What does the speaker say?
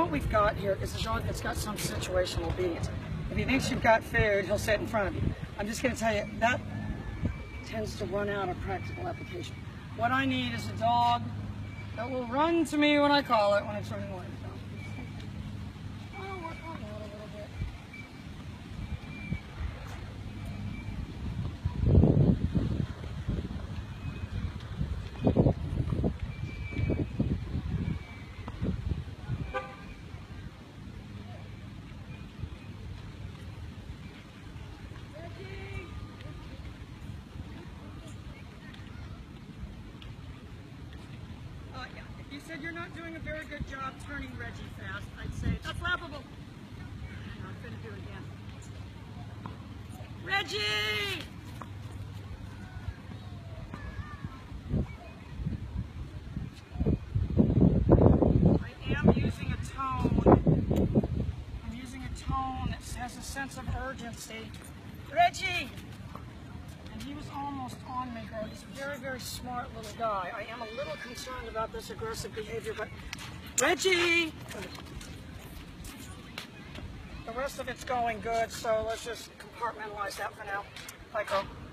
what we've got here is a dog that's got some situational obedience. If he thinks you've got food, he'll sit in front of you. I'm just going to tell you, that tends to run out of practical application. What I need is a dog that will run to me when I call it when it's running away. So, I'll work on that a little bit. You said you're not doing a very good job turning Reggie fast. I'd say that's laughable. Hang on, I'm going to do it again. Reggie! I am using a tone. I'm using a tone that has a sense of urgency. Reggie! And he was almost on me, girl. He's a very, very smart little guy. I am a little concerned about this aggressive behavior, but Reggie! The rest of it's going good, so let's just compartmentalize that for now. Bye, girl.